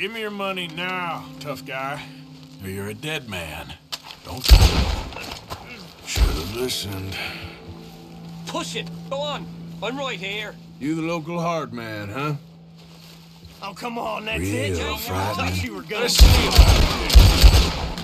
Give me your money now, tough guy. Or you're a dead man. Don't Should have listened. Push it! Go on! I'm right here. You the local hard man, huh? Oh, come on, that's Real it. I frightening. thought you were gonna Let's see.